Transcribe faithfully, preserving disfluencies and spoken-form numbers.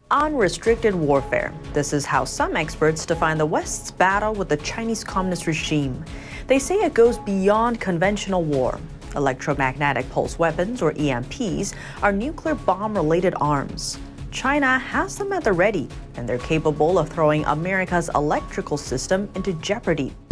Unrestricted warfare. This is how some experts define the West's battle with the Chinese Communist regime. They say it goes beyond conventional war. Electromagnetic pulse weapons, or E M Ps, are nuclear bomb-related arms. China has them at the ready, and they're capable of throwing America's electrical system into jeopardy.